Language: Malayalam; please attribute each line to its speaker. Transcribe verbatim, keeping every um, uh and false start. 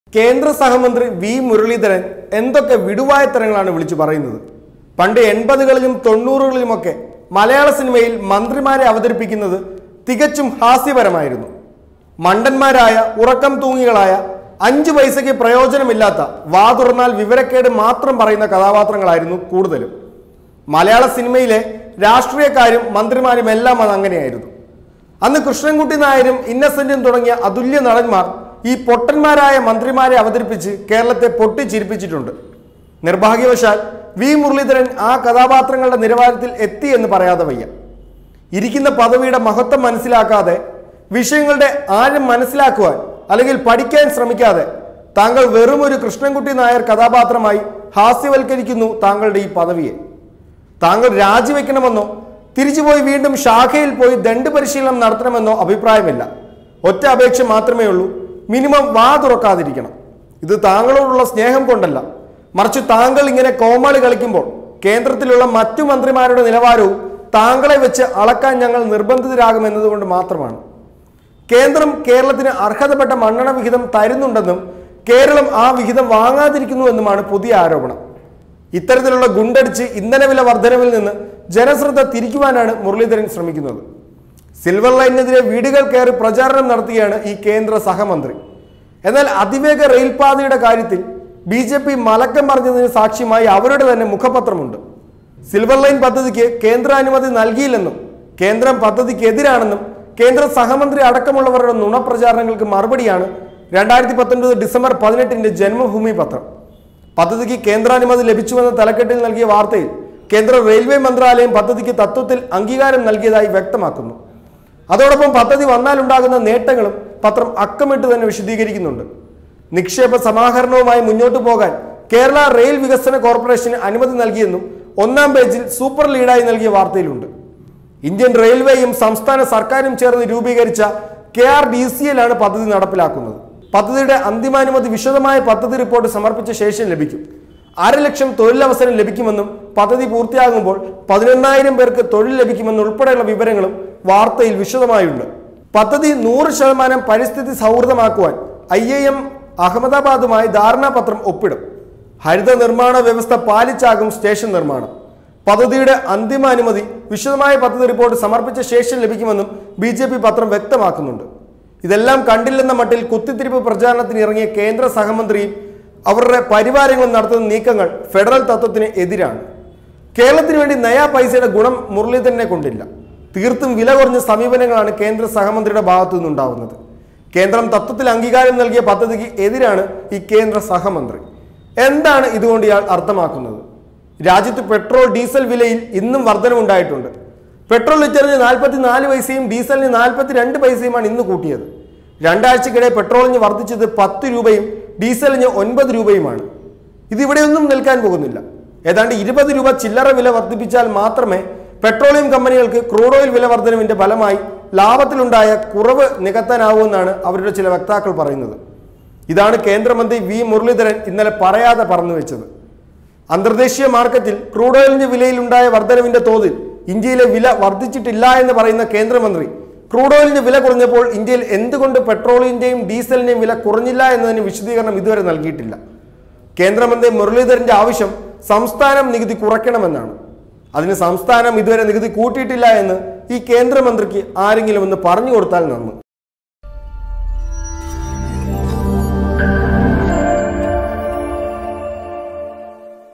Speaker 1: കേന്ദ്ര സഹമന്ത്രി വി മുരളീധരൻ എന്തൊക്കെ വിടുവായത്തരങ്ങളാണ് വിളിച്ചു പറയുന്നത്. പണ്ട് എൺപതുകളിലും തൊണ്ണൂറുകളിലുമൊക്കെ മലയാള സിനിമയിൽ മന്ത്രിമാരെ അവതരിപ്പിക്കുന്നത് തികച്ചും ഹാസ്യപരമായിരുന്നു. മണ്ടന്മാരായ ഉറക്കം തൂങ്ങികളായ അഞ്ചു പൈസയ്ക്ക് പ്രയോജനമില്ലാത്ത വാ തുറന്നാൽ വിവരക്കേട് മാത്രം പറയുന്ന കഥാപാത്രങ്ങളായിരുന്നു കൂടുതലും. മലയാള സിനിമയിലെ രാഷ്ട്രീയക്കാരും മന്ത്രിമാരും എല്ലാം അത് അങ്ങനെയായിരുന്നു. അന്ന് കൃഷ്ണൻകുട്ടി നായരും ഇന്നസെന്റും തുടങ്ങിയ അതുല്യ നടന്മാർ ഈ പൊട്ടന്മാരായ മന്ത്രിമാരെ അവതരിപ്പിച്ച് കേരളത്തെ പൊട്ടിച്ചിരിപ്പിച്ചിട്ടുണ്ട്. നിർഭാഗ്യവശാൽ വി മുരളീധരൻ ആ കഥാപാത്രങ്ങളുടെ നിലവാരത്തിൽ എത്തി എന്ന് പറയാതെ വയ്യ. ഇരിക്കുന്ന പദവിയുടെ മഹത്വം മനസ്സിലാക്കാതെ, വിഷയങ്ങളുടെ ആഴം മനസ്സിലാക്കുവാൻ അല്ലെങ്കിൽ പഠിക്കാൻ ശ്രമിക്കാതെ താങ്കൾ വെറും ഒരു കൃഷ്ണൻകുട്ടി നായർ കഥാപാത്രമായി ഹാസ്യവൽക്കരിക്കുന്നു താങ്കളുടെ ഈ പദവിയെ. താങ്കൾ രാജിവെക്കണമെന്നോ തിരിച്ചുപോയി വീണ്ടും ശാഖയിൽ പോയി ദണ്ഡ് പരിശീലനം നടത്തണമെന്നോ അഭിപ്രായമില്ല. ഒറ്റ അപേക്ഷ മാത്രമേ ഉള്ളൂ, മിനിമം വാ തുറക്കാതിരിക്കണം. ഇത് താങ്കളോടുള്ള സ്നേഹം കൊണ്ടല്ല, മറിച്ച് താങ്കൾ ഇങ്ങനെ കോമാളി കളിക്കുമ്പോൾ കേന്ദ്രത്തിലുള്ള മറ്റു മന്ത്രിമാരുടെ നിലവാരവും താങ്കളെ വെച്ച് അളക്കാൻ ഞങ്ങൾ നിർബന്ധിതരാകുമെന്നതുകൊണ്ട് മാത്രമാണ്. കേന്ദ്രം കേരളത്തിന് അർഹതപ്പെട്ട മണ്ണെണ്ണ വിഹിതം തരുന്നുണ്ടെന്നും കേരളം ആ വിഹിതം വാങ്ങാതിരിക്കുന്നുവെന്നുമാണ് പുതിയ ആരോപണം. ഇത്തരത്തിലുള്ള ഗുണ്ടടിച്ച് ഇന്ധനവില വർധനവിൽ നിന്ന് ജനശ്രദ്ധ തിരിക്കുവാനാണ് മുരളീധരൻ ശ്രമിക്കുന്നത്. സിൽവർ ലൈനിനെതിരെ വീടുകൾ കയറി പ്രചാരണം നടത്തുകയാണ് ഈ കേന്ദ്ര സഹമന്ത്രി. എന്നാൽ അതിവേഗ റെയിൽപാതയുടെ കാര്യത്തിൽ ബി ജെ പി മലക്കം പറഞ്ഞതിന് സാക്ഷ്യമായി അവരുടെ തന്നെ മുഖപത്രമുണ്ട്. സിൽവർ ലൈൻ പദ്ധതിക്ക് കേന്ദ്ര അനുമതി നൽകിയില്ലെന്നും കേന്ദ്രം പദ്ധതിക്ക് എതിരാണെന്നും കേന്ദ്ര സഹമന്ത്രി അടക്കമുള്ളവരുടെ നുണപ്രചാരണങ്ങൾക്ക് മറുപടിയാണ് രണ്ടായിരത്തി പത്തൊൻപത് ഡിസംബർ പതിനെട്ടിന്റെ ജന്മഭൂമി പത്രം. പദ്ധതിക്ക് കേന്ദ്രാനുമതി ലഭിച്ചുവെന്ന തലക്കെട്ടിൽ നൽകിയ വാർത്തയിൽ കേന്ദ്ര റെയിൽവേ മന്ത്രാലയം പദ്ധതിക്ക് തത്വത്തിൽ അംഗീകാരം നൽകിയതായി വ്യക്തമാക്കുന്നു. അതോടൊപ്പം പദ്ധതി വന്നാലുണ്ടാകുന്ന നേട്ടങ്ങളും പത്രം അക്കമിട്ട് തന്നെ വിശദീകരിക്കുന്നുണ്ട്. നിക്ഷേപ സമാഹരണവുമായി മുന്നോട്ടു പോകാൻ കേരള റെയിൽ വികസന കോർപ്പറേഷന് അനുമതി നൽകിയെന്നും ഒന്നാം പേജിൽ സൂപ്പർ ലീഡായി നൽകിയ വാർത്തയിലുണ്ട്. ഇന്ത്യൻ റെയിൽവേയും സംസ്ഥാന സർക്കാരും ചേർന്ന് രൂപീകരിച്ച K R D C L ആണ് പദ്ധതി നടപ്പിലാക്കുന്നത്. പദ്ധതിയുടെ അന്തിമാനുമതി വിശദമായ പദ്ധതി റിപ്പോർട്ട് സമർപ്പിച്ച ശേഷം ലഭിക്കും. അര ലക്ഷം തൊഴിലവസരം ലഭിക്കുമെന്നും പദ്ധതി പൂർത്തിയാകുമ്പോൾ പതിനൊന്നായിരം പേർക്ക് തൊഴിൽ ലഭിക്കുമെന്നുൾപ്പെടെയുള്ള വിവരങ്ങളും വാർത്തയിൽ വിശദമായുണ്ട്. പദ്ധതി നൂറ് ശതമാനം പരിസ്ഥിതി സൗഹൃദമാക്കുവാൻ ഐ ഐ എം അഹമ്മദാബാദുമായി ധാരണാപത്രം ഒപ്പിടും. ഹരിത നിർമ്മാണ വ്യവസ്ഥ പാലിച്ചാകും സ്റ്റേഷൻ നിർമ്മാണം. പദ്ധതിയുടെ അന്തിമാനുമതി വിശദമായ പദ്ധതി റിപ്പോർട്ട് സമർപ്പിച്ച ശേഷം ലഭിക്കുമെന്നും ബി ജെ പി പത്രം വ്യക്തമാക്കുന്നുണ്ട്. ഇതെല്ലാം കണ്ടില്ലെന്ന മട്ടിൽ കുത്തിത്തിരിപ്പ് പ്രചാരണത്തിന് ഇറങ്ങിയ കേന്ദ്ര സഹമന്ത്രിയും അവരുടെ പരിവാരങ്ങളും നടത്തുന്ന നീക്കങ്ങൾ ഫെഡറൽ തത്വത്തിന് എതിരാണ്. കേരളത്തിന് വേണ്ടി നയാ പൈസയുടെ ഗുണം മുരളീധരനെ കൊണ്ടില്ല. തീർത്തും വില കുറഞ്ഞ സമീപനങ്ങളാണ് കേന്ദ്ര സഹമന്ത്രിയുടെ ഭാഗത്തു നിന്നുണ്ടാവുന്നത്. കേന്ദ്രം തത്വത്തിൽ അംഗീകാരം നൽകിയ പദ്ധതിക്ക് എതിരാണ് ഈ കേന്ദ്ര സഹമന്ത്രി. എന്താണ് ഇതുകൊണ്ട് ഇയാൾ അർത്ഥമാക്കുന്നത്? രാജ്യത്ത് പെട്രോൾ ഡീസൽ വിലയിൽ ഇന്നും വർധനവുണ്ടായിട്ടുണ്ട്. പെട്രോൾ ലിറ്ററിന് നാൽപ്പത്തി നാല് പൈസയും ഡീസലിന് നാൽപ്പത്തി രണ്ട് പൈസയുമാണ് ഇന്ന് കൂട്ടിയത്. രണ്ടാഴ്ചക്കിടെ പെട്രോളിന് വർദ്ധിച്ചത് പത്ത് രൂപയും ഡീസലിന് ഒൻപത് രൂപയുമാണ്. ഇതിവിടെയൊന്നും നിൽക്കാൻ പോകുന്നില്ല. ഏതാണ്ട് ഇരുപത് രൂപ ചില്ലറ വില വർദ്ധിപ്പിച്ചാൽ മാത്രമേ പെട്രോളിയം കമ്പനികൾക്ക് ക്രൂഡ് ഓയിൽ വില വർധനവിന്റെ ഫലമായി ലാഭത്തിലുണ്ടായ കുറവ് നികത്താനാവൂവെന്നാണ് അവരുടെ ചില വക്താക്കൾ പറയുന്നത്. ഇതാണ് കേന്ദ്രമന്ത്രി വി മുരളീധരൻ ഇന്നലെ പറയാതെ പറഞ്ഞു വെച്ചത്. അന്തർദേശീയ മാർക്കറ്റിൽ ക്രൂഡ് ഓയിലിന്റെ വിലയിലുണ്ടായ വർധനവിന്റെ തോതിൽ ഇന്ത്യയിലെ വില വർദ്ധിച്ചിട്ടില്ല എന്ന് പറയുന്ന കേന്ദ്രമന്ത്രി ക്രൂഡ് ഓയിലിന്റെ വില കുറഞ്ഞപ്പോൾ ഇന്ത്യയിൽ എന്തുകൊണ്ട് പെട്രോളിന്റെയും ഡീസലിന്റെയും വില കുറഞ്ഞില്ല എന്നതിന് വിശദീകരണം ഇതുവരെ നൽകിയിട്ടില്ല. കേന്ദ്രമന്ത്രി മുരളീധരന്റെ ആവശ്യം സംസ്ഥാനം നികുതി കുറയ്ക്കണമെന്നാണ്. അതിന് സംസ്ഥാനം ഇതുവരെ നികുതി കൂട്ടിയിട്ടില്ല എന്ന് ഈ കേന്ദ്രമന്ത്രിക്ക് ആരെങ്കിലും ഒന്ന് പറഞ്ഞു കൊടുത്താൽ നന്ന്.